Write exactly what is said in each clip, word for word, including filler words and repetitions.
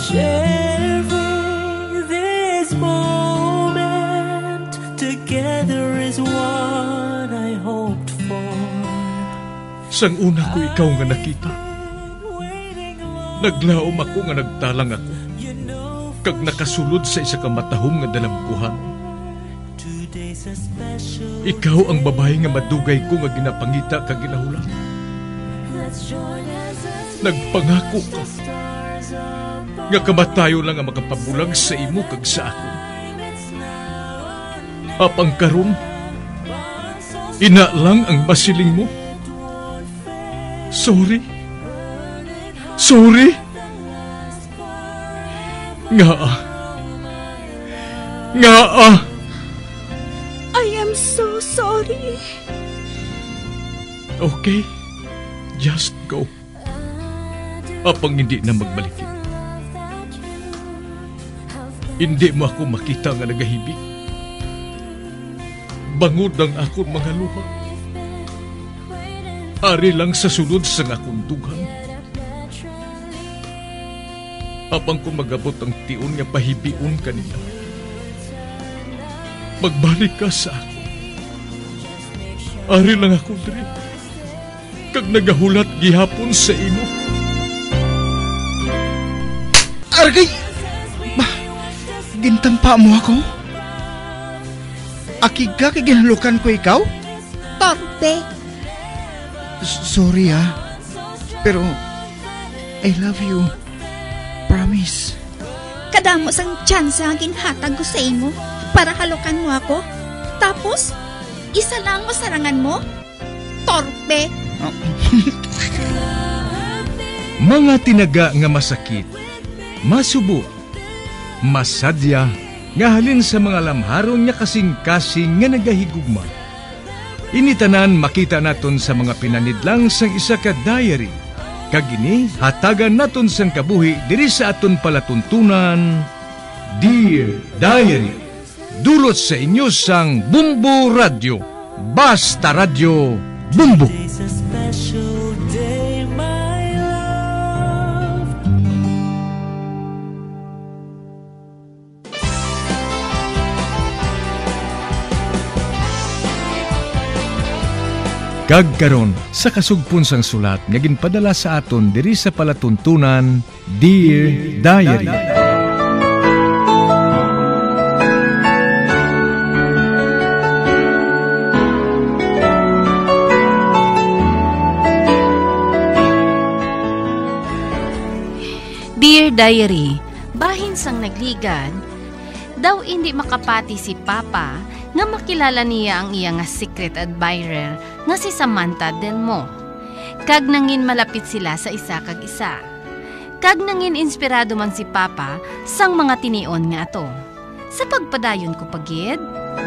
Sharing this moment together is what I hoped for. Sang una ko ikaw nga nakita, naglaom ako nga nagtalang ako, kag nakasulod sa isa ka matahom nga dalangguhan. Ikaw ang babae nga madugay ko nga ginapangita kag ginahulan. Nagpangako ka nga kamatayo lang ang makapabulag sa imo kag sa ako. Apang karon, ina lang ang masiling mo. Sorry. Sorry. Nga ah. Nga ah. I am so sorry. Okay. Just go. Apang hindi na magbalikin. Hindi mo ako makita nga nagahibig. Bangod ang akong mga luha. Ari lang sa sulod sa akong dughan. Apang kung magabot ang tiun nga pahibiun kanila, magbalik ka sa ako. Ari lang ako diri, kag nagahulat gihapon sa imo. Argay! Ba, gintampa mo ako? Akig ka kay ginalukan ko ikaw? Torpe. Sorry ah, pero I love you. Promise. Kadamo sang chance ang ginhatag ko sa imo para halukan mo ako. Tapos, isa lang mo sarangan mo? Torpe. Oh. Mga tinaga nga masakit, masubo, masadya, nga halin sa mga lamharon niya kasing-kasing nga nagahigugma. Initanan makita naton sa mga pinanidlang sang isa ka diary. Kagini, hatagan naton sang kabuhi diri sa aton palatuntunan, Dear Diary. Dulot sa inyo sang Bumbo Radio. Basta Radio Bumbo. Today's a special day, my love. Kag karon sa kasugpon sang sulat nga ginpadala sa aton diri sa palatuntunan, Dear Diary. Dear Diary, bahin sang nagligan, daw hindi makapati si Papa nga makilala niya ang iya nga secret admirer nga si Samantha Delmo. Kag nangin malapit sila sa isa kag isa. Kag nangin inspirado man si Papa sang mga tinion nga ato. Sa pagpadayon ko pagid,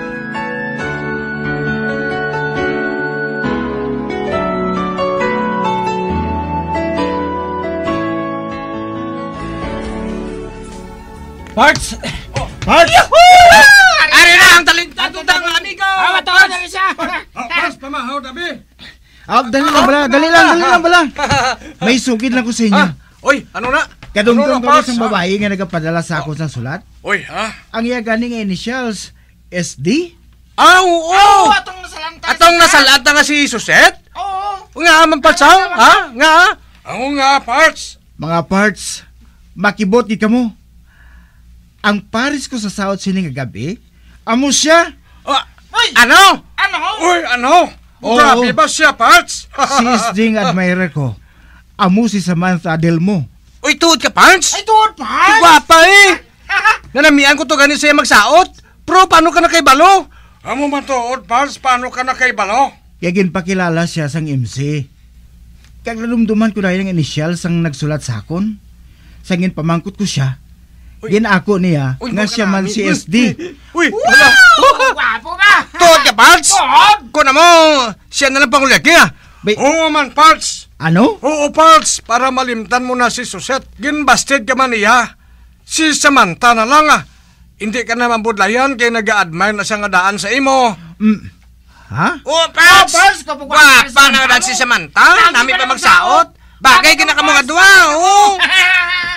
Parts! Parts! Ari na ang talentado ng amigo! Awa to! Dali siya! Parts, pamahaw, dabi! Ah, dali lang bala, dali lang, dali lang bala. May sugid lang ko sa inyo. Ah, oy, ano na? Kadungdong Ano na, ko Parts, sa ha? babae nga nagapadala sa ako sa sulat. Oy, ha? Ang iya ganing initials, S D? Ah, oo! Atong nasalanta! Atong nasalata nga si Suset? Oo! Nga, man, Parts, ha? Ha? Nga, ha? Oo nga, Parts. Mga parts, makibot di ka mo. Ang pares ko sa South Sining gabi, amo siya. Ah, Uy! ano? Ano? Uy, ano? Oo. Grabe ba siya, Parts? Si S D nga admirer ko. Amo si Samantha Delmo. Uy, tuod ka, Parts? Ay, tuod pa! Gwapa eh! Nanamian ko to ganin sa'yo magsaot. Pro, paano ka na kay Balo? Amo man tuod, Parts, paano ka na kay Balo? Kaya ginpakilala siya sang M C. Kag nadumduman ko dahil ng initial sang nagsulat sa akon. Sangin pamangkot ko siya. Ginako niya Uy, nga huwag ka siya man namin. si S D. Uy, Wow! wala. Wapo ka! Tuod ka, Parts? Tuod! Kung mo, siya na lang pangulagi ah. Bay- Oo man, Parts. Ano? Oo, Parts, para malimtan mo na si Suset. Ginbasted ka man niya. Si Samantha na lang ah. Hindi ka naman budlayan kaya nag-a-admire na siya nga daan sa imo. Mm. Ha? Oh, Oo, Parts, Parts! kapag- Gwapa na daan si Samantha. Nami pa magsaot. Bagay ka na ka mga duwa, oo. Tay,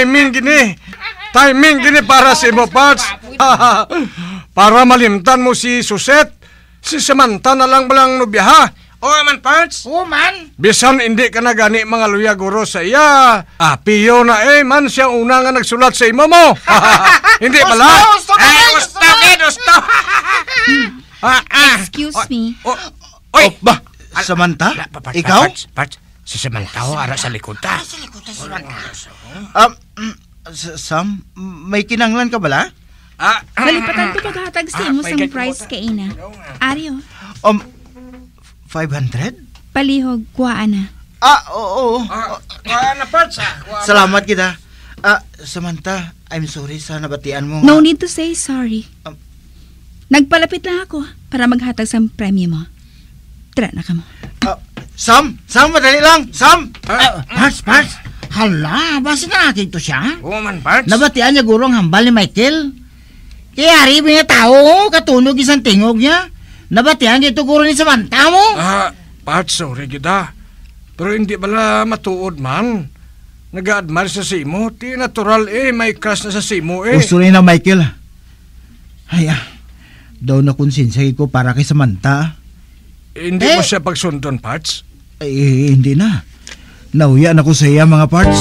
timing gini. Timing gini para sa imo, Parts. Para malimtan mo si Suset. Si Samantha na lang balang nubya, Oo man, Parts. Oo man. Bisan hindi ka na gani mga luya guro sa iya. Apiyo na eh, man siya una nga nagsulat sa imo mo. Hindi pala. Gusto, gusto, Ay, gusto, gusto, kid, gusto. Ah, ah. Excuse me. Oh, oy, Oh, ba? Samantha? La, pa- pa- Ikaw? Parts, Parts. Si Samantha, oh, ara sa likod ta. Um, mm, S- Sam, may kinanglan ka bala? Ah, Kalipatan ko paghatag sa imo Ah, sang may price gagawin. kay ina. Aryo, Um, five hundred? palihog, kuhaan na. Ah, oo. ah, ah, na, Parts, ah. Wa- Salamat kita. Ah, Samantha, I'm sorry sa nabatian mo. No need to say sorry. Um, Nagpalapit lang ako para maghatag sa premyo mo. Tara na ka mo. Ah, Sam, Sam, madali lang. Sam! Uh, Parts, Parts. Hala, basta na akin to siya. Oo man, Parts. Nabatian niya gurong hambal ni Michael. Kaya ari mga tao, katunog isang tingog niya. Nabatian niya ito guro ni Samantha mo. Ah, Parts, sorry gida. Pero hindi bala matuod man. Nag-admire sa simo. Ti natural eh, may crush na sa simo eh. Gusto rin na Michael. Ay, ah. Daw na konsensya ko para kay Samantha. Hindi Eh. mo siya pagsundon, Parts. Ay, hindi na. Nauya na ko sa iya mga parts.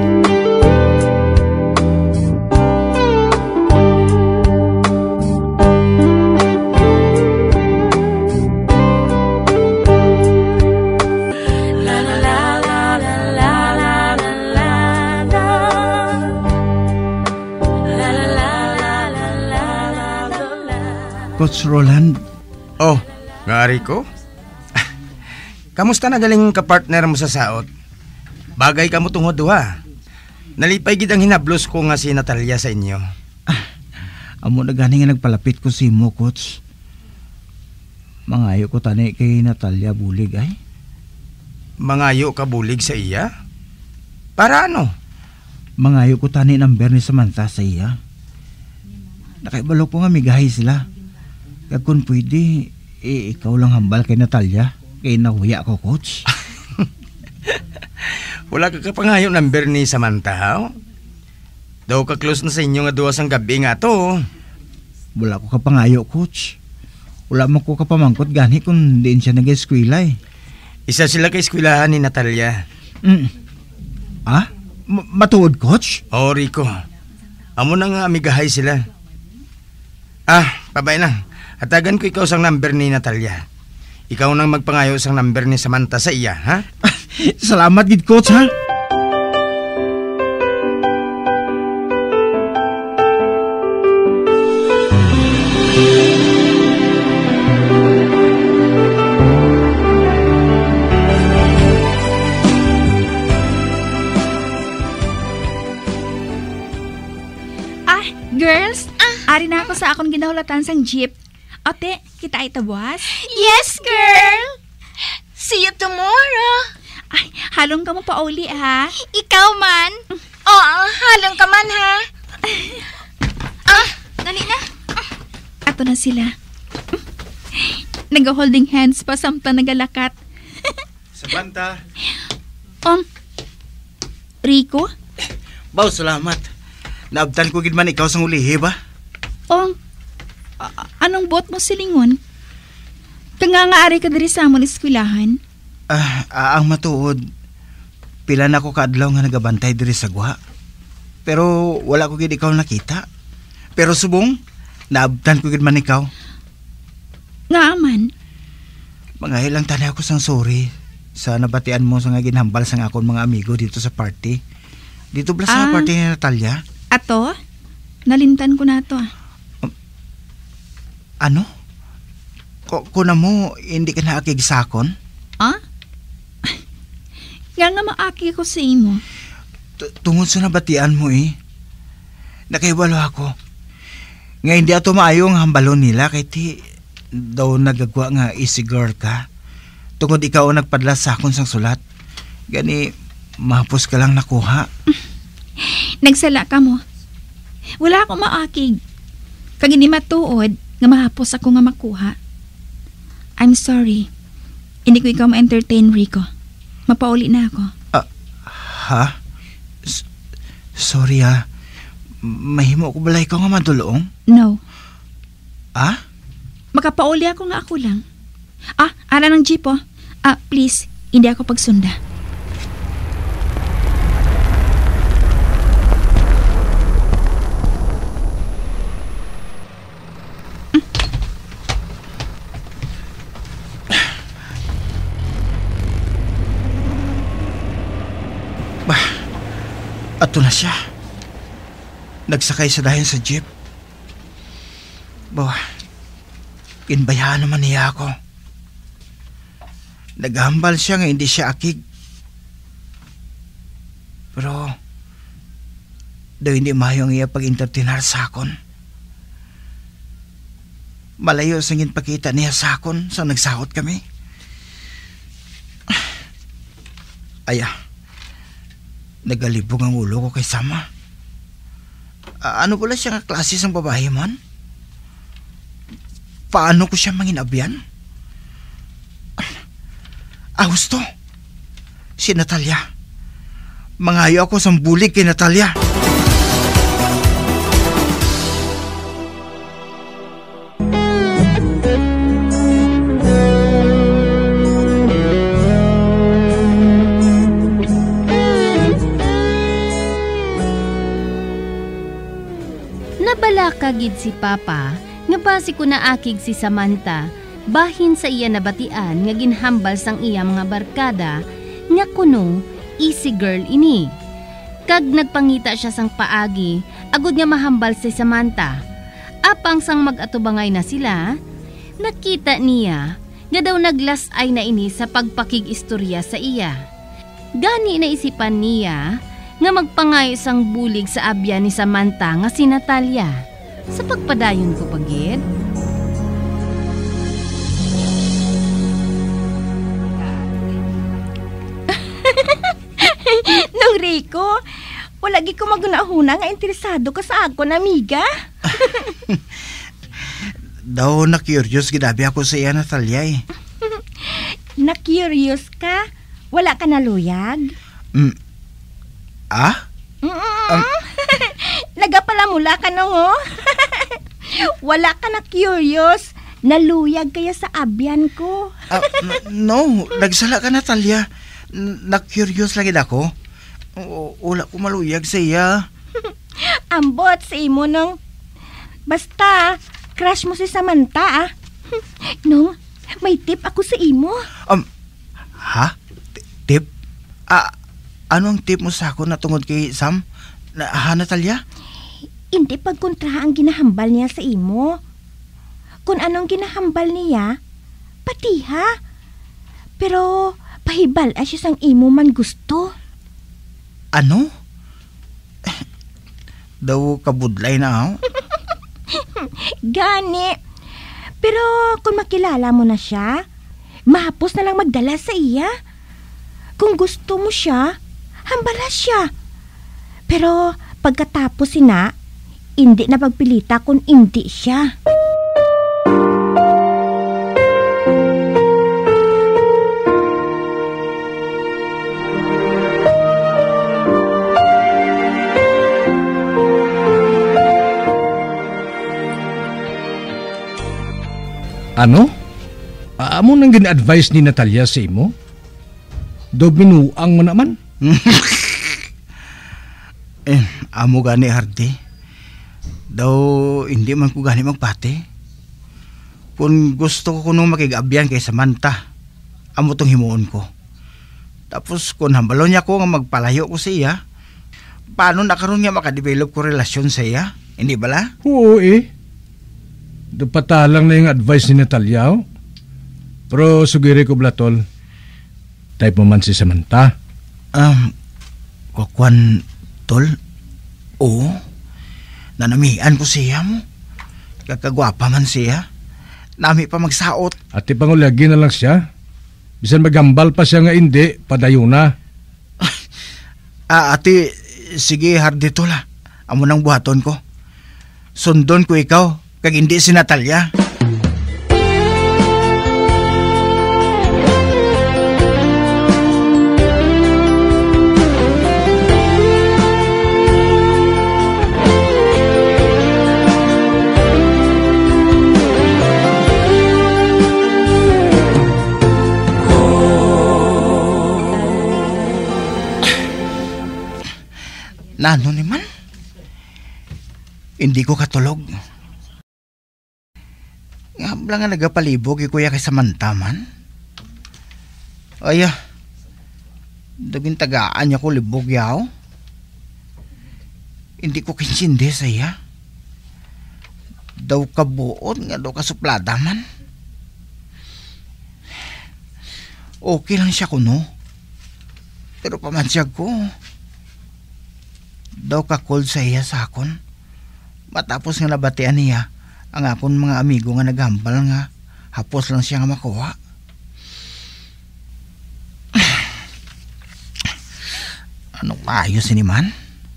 Coach Roland, Oh, ngari ko? Kamusta na galing kapartner mo sa saot? Bagay ka mo tungod duha. Nalipay gid ang hinablos ko nga si Natalia sa inyo. amo na gani nga nagpalapit ko si mo, Coach. Mangayo ko tani kay Natalia bulig ay. Mangayo ka bulig sa iya? Para ano? Mangayo ko tani number ni Samantha sa iya. Nakaibalo ko nga migahay sila. Kag kung pwede, eh, ikaw lang hambal kay Natalia. Kay nahuya ko, Coach. Wala ka kapangayo number ni Samantha, ha? Daw ka close na sa inyo nga duwa sang gabi nga to. Wala ko kapangayo, Coach. Wala mo ko kapamangkot gani kung diin siya nag-eskwela eh. Isa sila kay eskwelahan ni Natalia. Mm. Ah? M- matuod, Coach? Oh, Rico. Amo na nga amigahay sila. Ah, pabay na. Hatagan ko ikaw sang number ni Natalia. Ikaw nang magpangayo sang number ni Samantha sa iya, ha? Salamat gid, Coach, ha? Ah, girls, ari na ako sa akong ginahulatan sang jeep. Ote, kita ito, boss? Yes, girl! See you tomorrow! Ay, halong ka mo pa uli, ha? Ikaw man? Oo, halong ka man, ha? Ah, dali na. Ato na sila. Nag-holding hands pa samtang nagalakat. Samantha. Um, Rico? Baw, salamat. Naabtan ko gid man ikaw sang ulihi ba? Um, a- anong bot mo silingon? Kangangaari ka diri sa amon eskwelahan? Ah, ah, ang matuod. Pila na ko kaadlaw nga nagabantay diri sa guha. Pero wala ko gid ikaw nakita. Pero subong, naabtan ko gid man ikaw. Nga aman. Mga ilang tanay ako sang sorry sa nabatian mo sa nga ginhambal sang akon mga amigo dito sa party. Dito bala sa Ah. party ni Natalia. Ato? Nalimtan ko na to. ah. Ano? Ko kuna mo hindi ka na akigsakon? Ah? Nga nga maaki ko sa imo. Tu- Tungod sa nabatian mo eh. Nakaibalo ako. Nga hindi ato maayo ang hambalon nila kay ti daw nagagwa nga easy girl ka. Tungod ikaw ang nagpadala sa akon sang sulat. Gani, mahapos ka lang nakuha. Nagsala ka mo. Wala akong maakig. Kag hindi matuod, nga mahapos ako nga makuha. I'm sorry. Hindi ko ikaw ma-entertain, Rico. Mapauli na ako. Ha? S- sorry ha. Mahimo ko balay ko nga madulong? No. Ah? Makapauli ako nga ako lang. Ah, ara ng jeep oh. Ah, please, hindi ako pagsunda. Bah, ato na siya. Nagsakay sa dahin sa jeep. Bah, inbayaan naman niya ako. Naghambal siya nga hindi siya akig. Pero, daw hindi mayong iya pag-entertainar sa akon. Malayo sa ginpakita niya sa akon sa nagsahot kami. Aya, nagalibog ang ulo ko kay Sama. Uh, ano pala siya nga klase ng babae man? Paano ko siya manginabyan? Ah, gusto. Si Natalia. Mangayo ako sa bulig kay Natalia. Nabalakagid si Papa nga basi ko na akig si Samantha bahin sa iya nabatian nga ginhambal sang iya mga barkada nga kuno easy girl ini. Kag nagpangita siya sang paagi agud nga mahambal si Samantha. Apang sang mag-atubangay na sila, nakita niya nga daw naglasay na ini sa pagpakig-istorya sa iya. Gani naisipan niya nga magpangayo sang bulig sa abya ni Samantha nga si Natalia. Sa pagpadayon ko pagid. Nung Rico, wala gi ko magunahuna nga interesado ka sa akon, amiga. Daw na-curious gidabi ako sa iya, Natalia eh. Na-curious ka? Wala ka naluyag? Mm. Ah? Um, Nagapalamula ka nung oh. Wala ka na curious. Naluyag kaya sa abyan ko. uh, No, nagsala ka, Natalia. Na-curious lang ako. Wala ko maluyag sa iya. Ambot sa imo nung. Basta, crush mo si Samantha ah. Nung, may tip ako sa imo. Um, ha? T- tip? Ah, anong tip mo sa ako na tungod kay Sam? Na, ha, Natalia? Hindi pagkontra ang ginahambal niya sa imo. Kung anong ginahambal niya, pati ha. Pero pahibal ay siya sang imo man gusto. Ano? Daw kabudlay na ako? Gani. Pero kung makilala mo na siya, mahapos na lang magdala sa iya. Kung gusto mo siya, hambala siya. Pero pagkatapos sina, hindi na pagpilita kung hindi siya. Ano? Amo nang gina-advise ni Natalia sa imo? Do binuang mo naman? Eh, amo gani Hardy. Daw hindi man ko gani magpati. Kung gusto ko kuno makigabyan kay Samantha, amo tong himuon ko. Tapos kung hambalon niya ko nga magpalayo ko sa iya, paano na karon niya makadevelop ko relasyon sa iya? Hindi bala? Oo eh. Dupatalang na yung advice ni Natalia. Oh. Pero sugiri ko blatol, type mo man si Samantha. Um, Kukwan, tol? Oo. Nanamian ko siya mo. Kakagwapa man siya. Nami pa magsaot. Ati pangulagi na lang siya. Bisan magambal pa siya nga hindi, padayo na. Ah, ati, sige Hardy tol ah. Amo nang buhaton ko. Sundon ko ikaw, kag hindi si Natalia. Nano ni man? Hindi ko katulog. Nga bala nga nagapalibog ikuya kay Samantaman. Ay, ah, daging tagaan niya ko libog yaw. Hindi ko kinsindi sa iya. Daw kabuot nga daw kasuplada man. Okay lang siya kuno. Pero pamansyag ko. Daw ka-cold sa iya sa akon. Matapos nga nabatian niya ang akon mga amigo nga naghambal nga hapos lang siya nga makuha. Anong maayos ni man?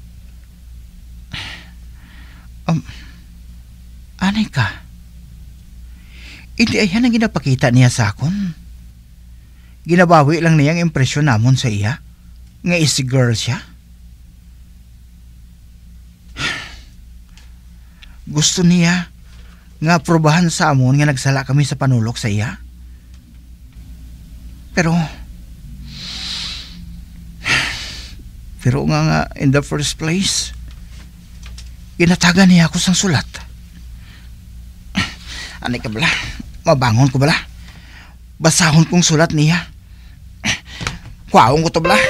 Um, anay ka? Hindi ayan ang ginapakita niya sa akon. Ginabawi lang niya ang impresyon namon sa iya. Nga easy girl siya. Gusto niya nga aprobahan sa amon nga nagsala kami sa panulok sa iya. Pero pero nga nga in the first place ginatagan niya ako sang sulat. Ani ka bala? Mabangon ko bala? Basahon kong sulat niya. Kwaong ko to bala?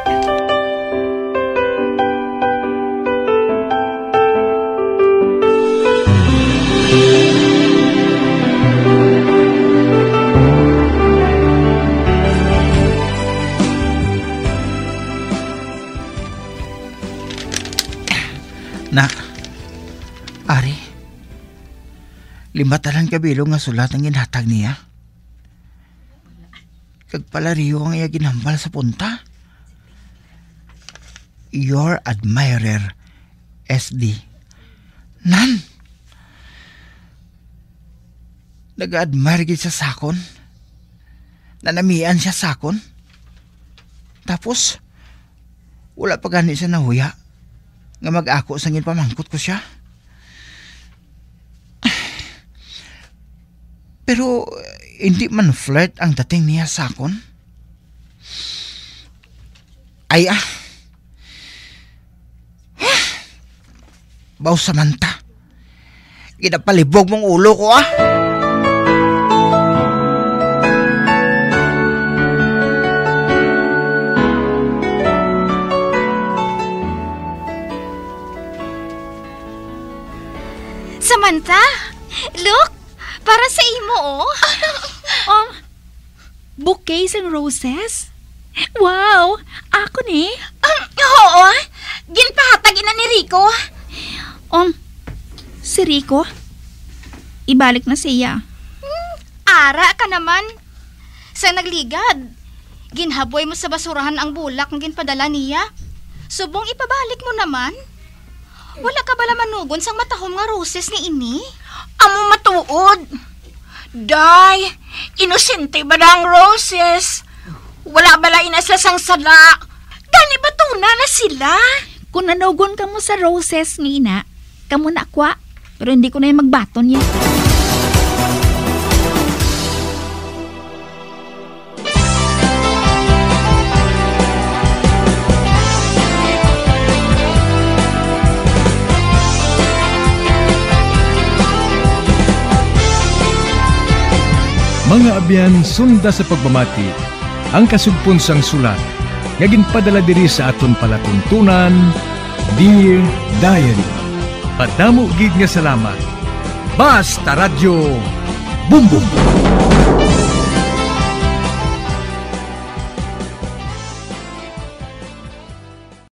Na, Ari, lima talang kabilong nga sulat ang ginhatag niya. Kagpalariyo ang iya ginambal sa punta. Your admirer, S D. Nan! Nag-admire gid sa sakon. Nanamian siya sakon. Tapos, wala pa gani siya nahuya. Nga mag-ako sa ngin pamangkot ko siya. Pero hindi man flirt ang dating niya sa akon. Ay ah. Baw Samantha. Ginapalibog mong ulo ko ah. Samantha, look, para sa imo, oh. um, bouquet ng roses? Wow, ako ni. Um, oo, ginpahatag ina ni Rico. Um, si Rico? Ibalik na siya. Hmm, ara ka naman. Sa nagligad, ginhaboy mo sa basurahan ang bulak ng ginpadala niya. Subong ipabalik mo naman. Wala ka bala manugon sang matahom nga roses ni ini? Amo matuod. Day, inosente ba na ang roses? Wala bala inasla sang sala. Gani ba tuna na sila? Kung nanugon ka mo sa roses ni ina, kamo na kwa. Pero hindi ko na yung magbaton niya. Mga abyan, sunda sa pagmamati, ang kasugpon sang sulat, nga ginpadala diri sa aton palatuntunan, Dear Diary. Padamo gid nga salamat. Basta Radyo Bumbum.